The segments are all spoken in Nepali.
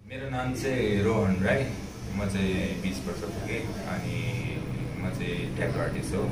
मेरो नाम चाहिँ रोहन राई। म चाहिँ 20 वर्ष पुगेँ अनि म चाहिँ ट्याटू आर्टिस्ट हो।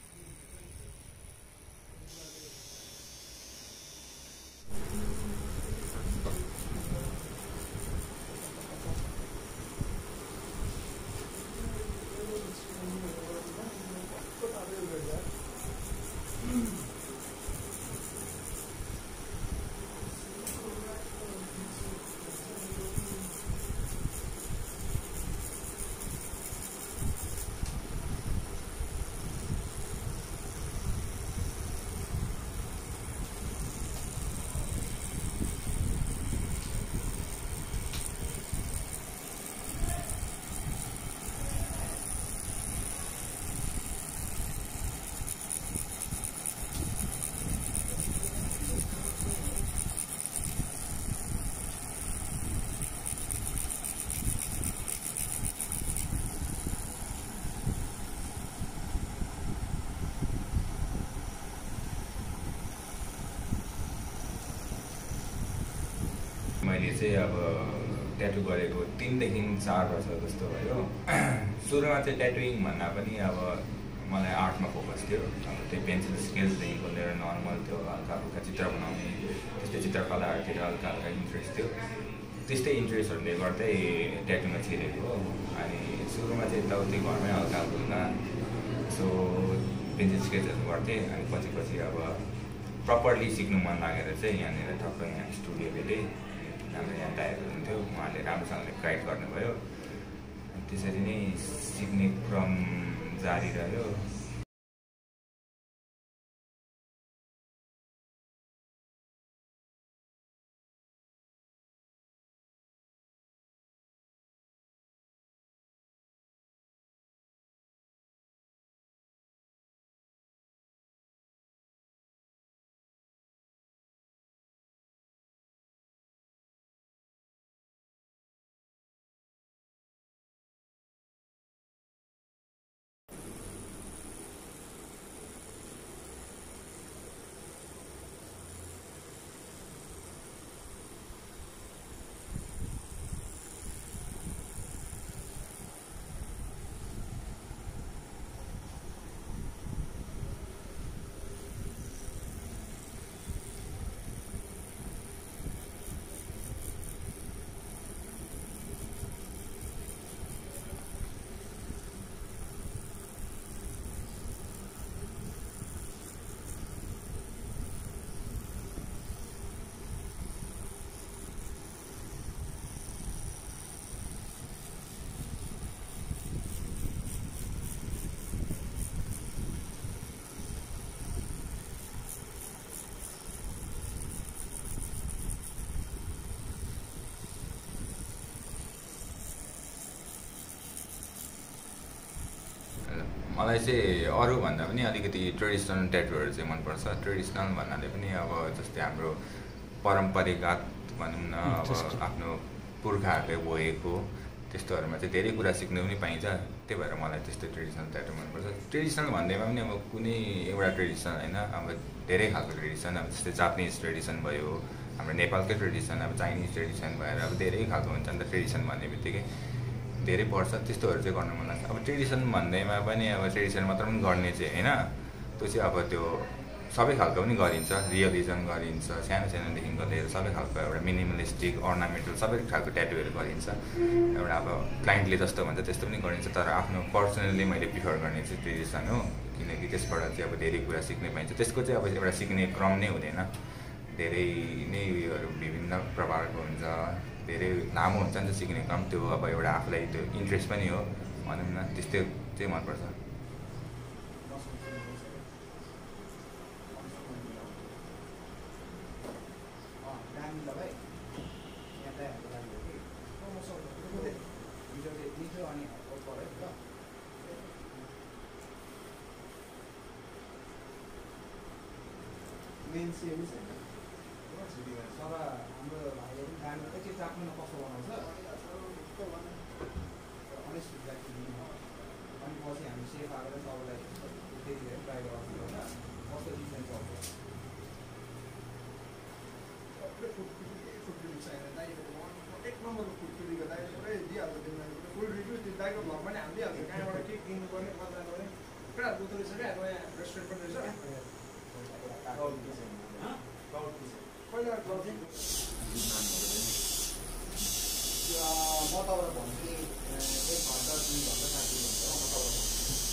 मैले चाहिँ अब ट्याटू गरेको 3 देखि 4 वर्ष जस्तो भयो। सुरुमा चाहिँ ट्याटुइङ भन्दा पनि अब मलाई आर्टमा फोकस थियो। अब त्यही पेन्सिल स्केल्सदेखिको लिएर नर्मल त्यो हल्का हल्का चित्र बनाउने त्यस्तै चित्रकलाहरूतिर हल्का हल्का इन्ट्रेस्ट थियो। त्यस्तै इन्ट्रेस्टहरूले गर्दै ट्याटुमा छिरेको हो। अनि सुरुमा चाहिँ यताउति घरमै हल्का हल्का सो पेन्सिल स्केचहरू गर्थेँ। अनि पछि अब प्रपरली सिक्नु मन लागेर चाहिँ यहाँनिर टक्क यहाँ स्टुडियो भेटेँ। हाम्रो यहाँ दाइहरू हुन्थ्यो, उहाँले राम्रोसँगले गाइड गर्नुभयो। त्यसरी नै सिक्ने क्रम जारी रह्यो। मलाई चाहिँ अरूभन्दा पनि अलिकति ट्रेडिसनल ट्याटुहरू चाहिँ मनपर्छ। ट्रेडिसनल भन्नाले पनि अब जस्तै हाम्रो पारम्परिकगत भनौँ न, अब आफ्नो पुर्खाहरूले बोकेको त्यस्तोहरूमा चाहिँ धेरै कुरा सिक्नु पनि पाइन्छ। त्यही भएर मलाई त्यस्तो ट्रेडिसनल ट्याटु मनपर्छ। ट्रेडिसनल भन्दैमा पनि अब कुनै एउटा ट्रेडिसन होइन, अब धेरै खालको ट्रेडिसन। अब जस्तै जापानिज ट्रेडिसन भयो, हाम्रो नेपालकै ट्रेडिसन, अब चाइनिज ट्रेडिसन भएर अब धेरै खालको हुन्छ नि त। ट्रेडिसन भन्ने बित्तिकै धेरै पर्छ, त्यस्तोहरू चाहिँ गर्न मन लाग्छ। अब ट्रेडिसन भन्दैमा पनि अब ट्रेडिसन मात्र पनि गर्ने चाहिँ होइन, त्यो चाहिँ अब त्यो सबै खालको पनि गरिन्छ। रियलिजम गरिन्छ, सानो सानोदेखिको लिएर सबै खालको एउटा मिनिमलिस्टिक अर्नामेन्टल सबै खालको ट्याटुहरू गरिन्छ। एउटा अब क्लाइन्टले जस्तो भन्छ त्यस्तो पनि गरिन्छ। तर आफ्नो पर्सनली मैले प्रिफर गर्ने चाहिँ ट्रेडिसन हो, किनकि त्यसबाट चाहिँ अब धेरै कुरा सिक्नै पाइन्छ। त्यसको चाहिँ अब एउटा सिक्ने क्रम नै हुँदैन, धेरै नै उयोहरू विभिन्न प्रकारको हुन्छ, धेरै लामो हुन्छ नि त सिक्ने क्रम। त्यो अब एउटा आफूलाई त्यो इन्ट्रेस्ट पनि हो भनौँ न, त्यस्तै चाहिँ मनपर्छ। तर हाम्रो भाइहरू पनि दामी एकचोटि चाख्नु कस्तो बनाउँछ अनेस्ट फिडब्याक दिनु। अनि पछि हामी सेफ आएर तपाईँलाई त्यतिखेर ट्राई गराउँछु होला कस्तो डिजाइन पर्छ। एक नम्बरको फुड दिइहाल्छ त्यसमा फुल रिभ्यू त्यो दाइको भ्लगमा नै हामी दिइहाल्छ कहाँबाट के किन्नुपर्ने कता गर्ने केटाहरू बुझ्दो रहेछ क्या नयाँ रेस्टुरेन्ट पनि रहेछ पहिला म तपाईँलाई भन्छु नि 1 घन्टा 2 घन्टा साथी हुन्छ म तपाईँलाई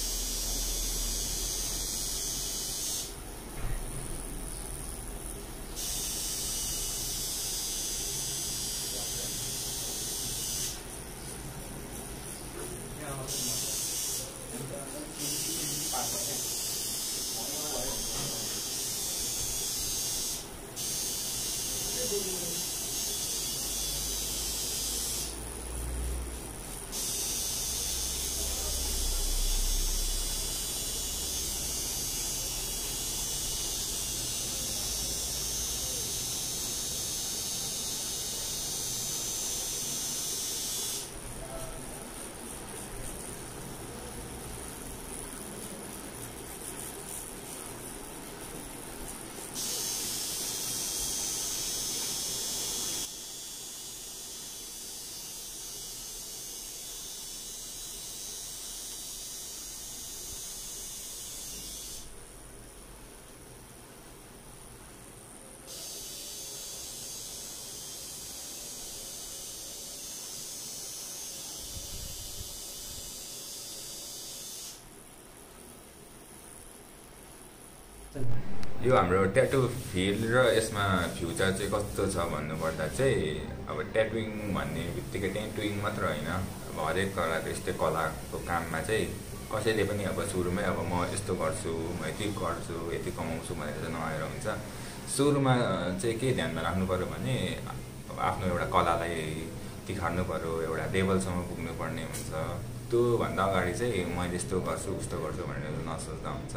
यो हाम्रो ट्याटु फिल्ड र यसमा फ्युचर चाहिँ कस्तो छ भन्नुपर्दा चाहिँ अब ट्याटुइङ भन्ने बित्तिकै ट्याटुइङ मात्र होइन अब हरेक कलाको यस्तै कलाको काममा चाहिँ कसैले पनि अब सुरुमै अब म यस्तो गर्छु म यति गर्छु यति कमाउँछु भनेर चाहिँ नआएर हुन्छ सुरुमा चाहिँ के ध्यानमा राख्नु पर्यो भने अब आफ्नो एउटा कलालाई तिखार्नु पर्यो एउटा लेभलसम्म पुग्नुपर्ने हुन्छ त्योभन्दा अगाडि चाहिँ मैले यस्तो गर्छु उस्तो गर्छु भनेर नसोच्दा हुन्छ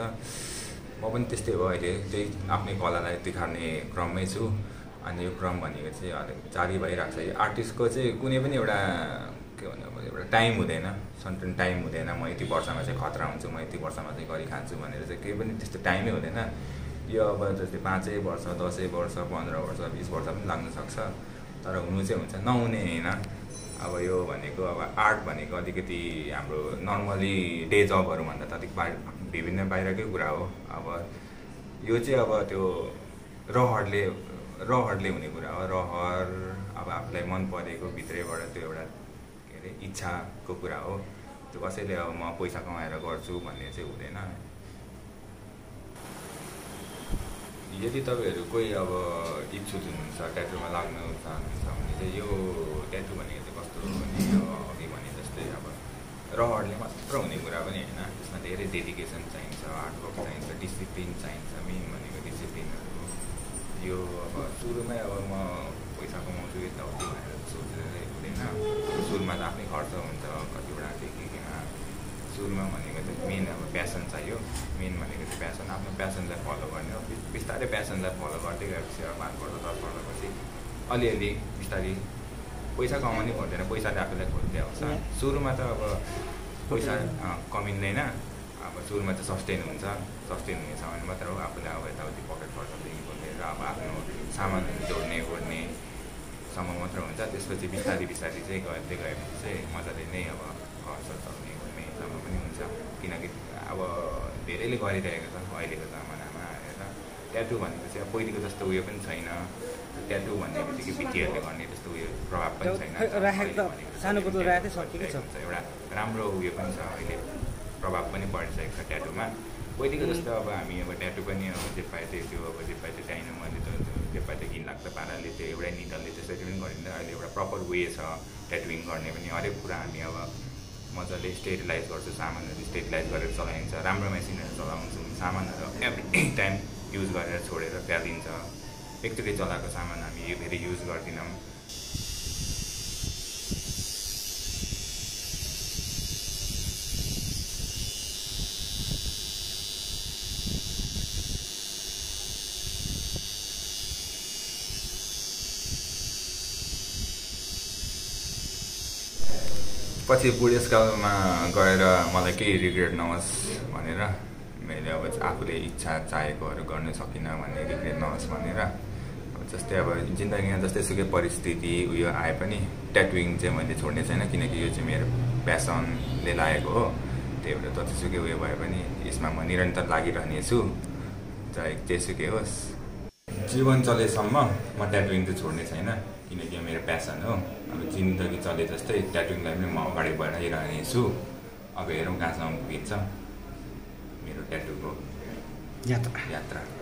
म पनि त्यस्तै हो अहिले त्यही आफ्नै कलालाई तिखार्ने क्रममै छु अनि यो क्रम भनेको चाहिँ अलिक जारी भइरहेको छ यो आर्टिस्टको चाहिँ कुनै पनि एउटा के भन्नु अब एउटा टाइम हुँदैन सर्टेन टाइम हुँदैन म यति वर्षमा चाहिँ खतरा हुन्छु म यति वर्षमा चाहिँ गरिखान्छु भनेर चाहिँ केही पनि त्यस्तो टाइमै हुँदैन यो अब जस्तै 5 वर्ष 10 वर्ष 15 वर्ष 20 वर्ष पनि लाग्न सक्छ तर हुनु चाहिँ हुन्छ नहुने होइन अब यो भनेको अब आर्ट भनेको अलिकति हाम्रो नर्मली डे जबहरूभन्दा त अलिक विभिन्न बाहिरकै कुरा हो अब यो चाहिँ अब त्यो रहरले हुने कुरा हो रहर अब आफूलाई मन परेको भित्रैबाट त्यो एउटा के अरे इच्छाको कुरा हो त्यो कसैले अब म पैसा कमाएर गर्छु भन्ने चाहिँ हुँदैन यदि तपाईँहरू कोही अब इच्छुक हुनुहुन्छ ट्याटुमा लाग्न चाहनुहुन्छ भने चाहिँ यो ट्याटु भनेको चाहिँ कस्तो हो भने अघि भने जस्तै अब रहरले मात्र हुने कुरा पनि होइन त्यसमा धेरै डेडिकेसन चाहिन्छ हार्डवर्क चाहिन्छ डिसिप्लिन चाहिन्छ मेन भनेको डिसिप्लिनहरू यो अब सुरुमै अब म पैसा कमाउँछु यताउति भनेर सोचेर हुँदैन सुरुमा त आफ्नै खर्च हुन्छ कतिवटा केमा सुरुमा भनेको चाहिँ मेन अब प्यासन चाहियो मेन भनेको चाहिँ प्यासन आफ्नो प्यासनलाई फलो गर्ने हो बिस्तारै प्यासनलाई फलो गर्दै गएपछि अब 5 वर्ष 10 वर्षपछि अलिअलि बिस्तारै पैसा कमाउनै पर्दैन पैसाले आफूलाई खोज्दै आउँछ सुरुमा त अब पैसा कमिँदैन अब सुरुमा चाहिँ सस्टेन हुन्छ सस्टेन हुने छ भने मात्र हो आफूले अब यताउति पकेट खर्चदेखि खोलेर अब आफ्नो सामानहरू जोड्ने ओर्नेसम्म मात्र हुन्छ त्यसपछि बिस्तारै चाहिँ गर्दै गएपछि चाहिँ मजाले नै अब खर्च चल्ने ओर्नेसम्म पनि हुन्छ किनकि अब धेरैले गरिरहेको छ अहिलेको जमानामा हेरेर ट्याटु भनेको चाहिँ अब पहिलेको जस्तो उयो पनि छैन ट्याटु भन्ने बित्तिकै बिटीहरूले गर्ने त्यस्तो उयो प्रभाव पनि छैन एउटा राम्रो उयो पनि छ अहिले प्रभाव पनि परिसकेको छ ट्याटुमा पहिलेको जस्तो अब हामी अब ट्याटु पनि अब जे पाए त्यो अब जे पाए त्यो चाहिन मैले त जे पाए त्यो घिनलाग्दो पाराले त्यो एउटै निडलले त्यसरी पनि गरिँदा अहिले एउटा प्रपर वे छ ट्याटुइङ गर्ने पनि हरेक कुरा हामी अब मजाले स्टेरिलाइज गर्छु सामानहरू स्टेरिलाइज गरेर चलाइन्छ राम्रो मेसिनहरू चलाउँछौँ सामानहरू एभ्री टाइम युज गरेर छोडेर फ्यालिन्छ एकचोटि चलाएको सामान हामी फेरि युज गर्दैनौँ पछि बुढेसकालमा गएर मलाई केही रिग्रेट नहोस् भनेर मैले अब आफूले इच्छा चाहेकोहरू गर्न सकिनँ भन्ने रिग्रेट नहोस् भनेर अब जस्तै अब जिन्दगीमा जस्तै सुकै परिस्थिति उयो आए पनि ट्याटुइङ चाहिँ मैले छोड्ने छैन, किनकि यो चाहिँ मेरो प्यासनले लागेको हो। त्यही भएर जतिसुकै उयो भए पनि यसमा म निरन्तर लागिरहनेछु, चाहे जेसुकै होस्। जीवन चलेसम्म म ट्याटुइङ चाहिँ छोड्ने छैन, किनकि यो मेरो प्यासन हो। अब जिन्दगी चले जस्तै ट्याटुइङलाई पनि म अगाडि बढाइरहनेछु। अब हेरौँ कहाँसम्म पुगिन्छ मेरो ट्याटुको यात्रा।